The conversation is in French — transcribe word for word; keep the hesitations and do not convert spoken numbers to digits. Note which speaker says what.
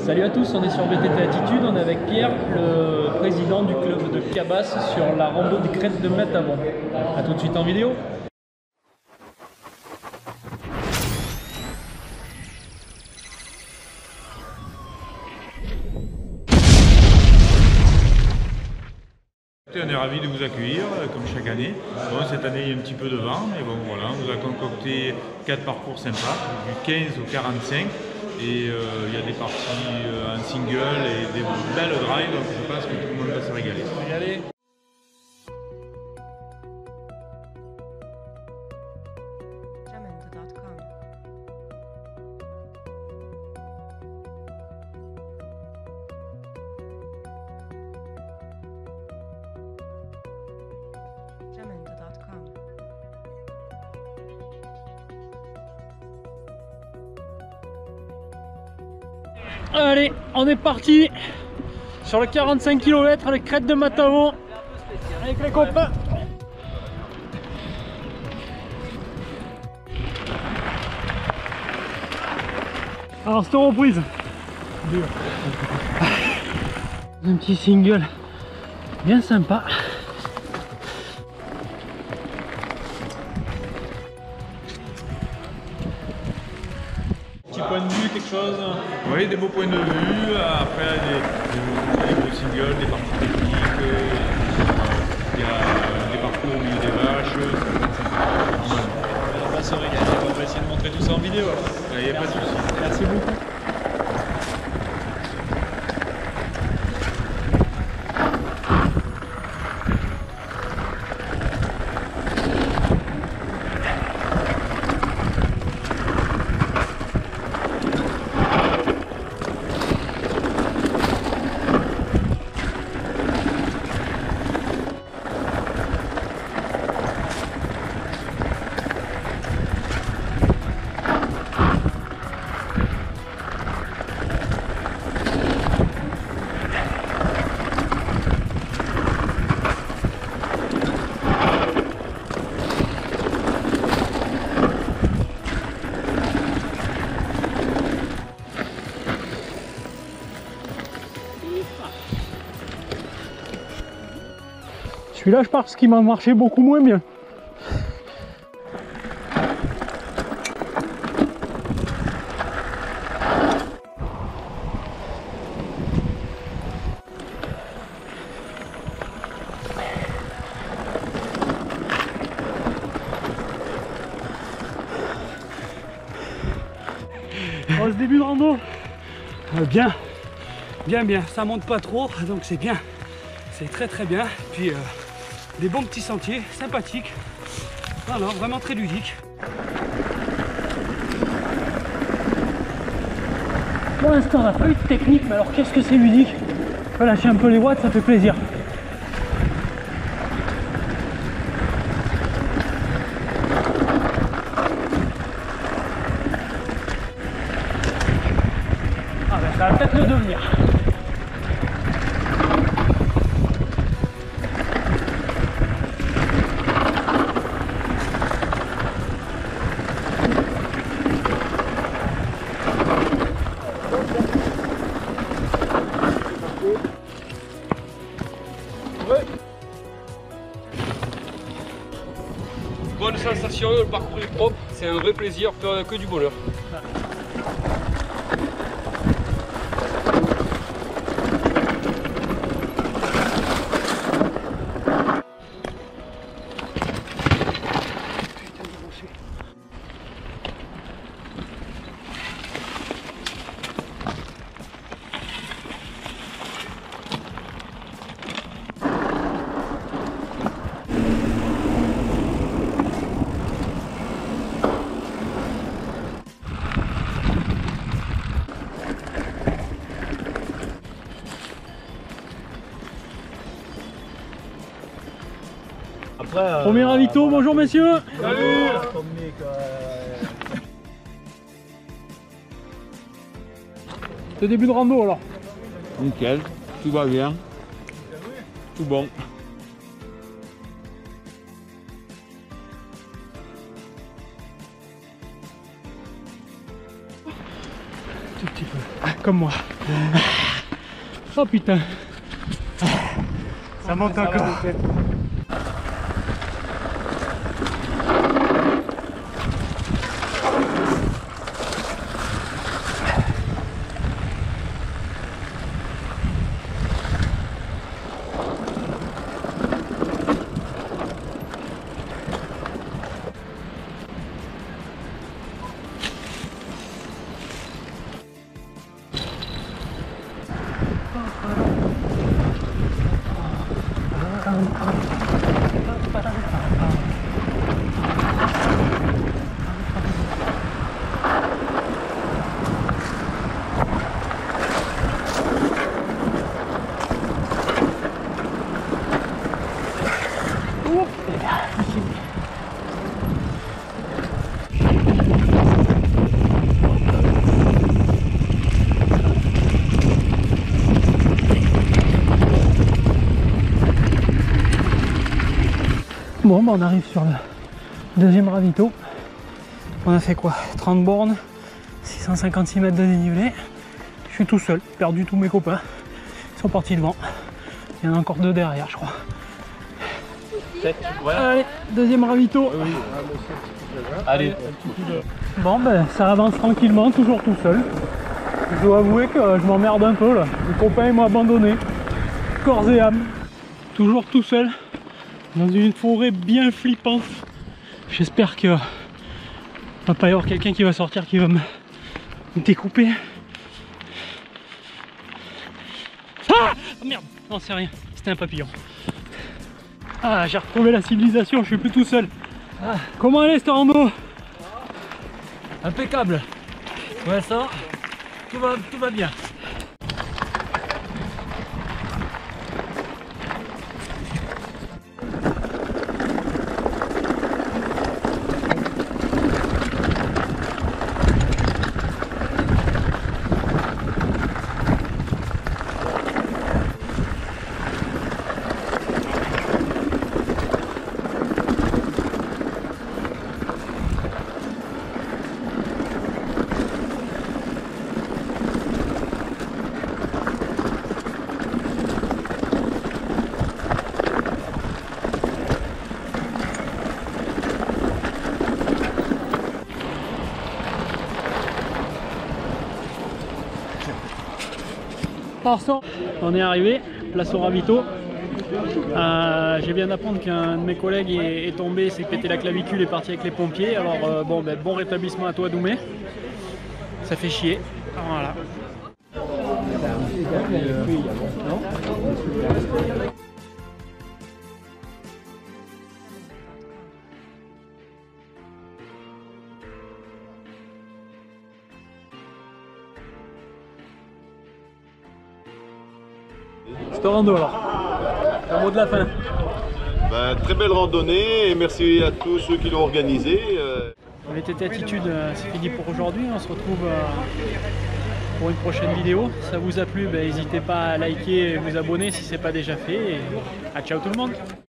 Speaker 1: Salut à tous, on est sur V T T Attitude, on est avec Pierre, le président du club de Cabasse sur la rando des crêtes de Matamon. A tout de suite en vidéo.
Speaker 2: On est ravis de vous accueillir, comme chaque année. Bon, cette année, il y a un petit peu de vent, mais bon, voilà, on vous a concocté quatre parcours sympas, du quinze au quarante-cinq. Et euh, il y a des parties euh, en single et des belles drives, donc je pense que tout le monde va se régaler.
Speaker 1: Regardez. Allez, on est parti sur le quarante-cinq kilomètres, les crêtes de Matamon avec les copains. Alors cette reprise, un petit single bien sympa. Petit point de vue, quelque chose?
Speaker 2: Oui, des beaux points de vue, après des, des, des beaux singles, des parties techniques, euh, il y a euh, des parcours au milieu des vaches,
Speaker 1: On va se régaler, on va essayer de montrer tout ça en vidéo.
Speaker 2: il n'y a pas de souci.
Speaker 1: Merci beaucoup. Celui-là, je pense qu'il m'a marché beaucoup moins bien. Oh, ce début de rando, euh, bien, bien, bien. Ça monte pas trop, donc c'est bien. C'est très très bien. Puis euh, des bons petits sentiers, sympathiques. Non, non, vraiment très ludique. Pour l'instant, on n'a pas eu de technique, mais alors qu'est-ce que c'est ludique. On peut lâcher un peu les watts, ça fait plaisir. Ah ben, ça va peut-être le devenir.
Speaker 3: Bonne sensation, le parcours est propre, c'est un vrai plaisir, que du bonheur.
Speaker 4: Après, euh,
Speaker 1: Premier ravito, bonjour messieurs.
Speaker 4: Salut.
Speaker 1: Le début de rando alors.
Speaker 5: Nickel, tout va bien, tout bon.
Speaker 1: Tout petit peu, comme moi. Oh putain. Ça monte encore. Bon, bah on arrive sur le deuxième ravito. On a fait quoi? trente bornes, six cent cinquante-six mètres de dénivelé. Je suis tout seul, perdu tous mes copains. Ils sont partis devant. Il y en a encore deux derrière, je crois.
Speaker 4: Ouais.
Speaker 1: Allez, deuxième ravito.
Speaker 4: Oui. Allez.
Speaker 1: Bon, ben ça avance tranquillement, toujours tout seul. Je dois avouer que je m'emmerde un peu là. Les copains m'ont abandonné, corps et âme. Toujours tout seul, dans une forêt bien flippante. J'espère que va pas y avoir quelqu'un qui va sortir qui va me découper. Ah oh, merde, non c'est rien, c'était un papillon. Ah, j'ai retrouvé la civilisation, je suis plus tout seul. Ah, comment allez ce rando?
Speaker 4: Impeccable. Ouais, ça, tout va, tout va bien.
Speaker 1: On est arrivé, place au ravito. Euh, j'ai bien d'apprendre qu'un de mes collègues est, est tombé, s'est pété la clavicule et est parti avec les pompiers. Alors euh, bon, ben, bon rétablissement à toi Doumé. Ça fait chier. Voilà. Cette rando alors, un mot de la fin.
Speaker 6: Ben, très belle randonnée et merci à tous ceux qui l'ont organisée.
Speaker 1: Les T T Attitude, c'est fini pour aujourd'hui. On se retrouve pour une prochaine vidéo. Si ça vous a plu, n'hésitez pas à liker et vous abonner si ce n'est pas déjà fait. Et à ciao tout le monde.